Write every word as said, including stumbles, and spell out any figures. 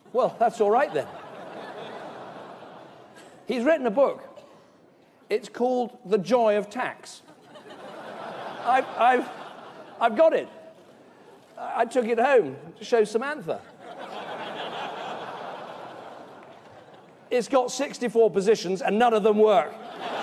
Well, that's all right then. He's written a book. It's called The Joy of Tax. I've, I've, I've got it. I took it home to show Samantha. It's got sixty-four positions and none of them work.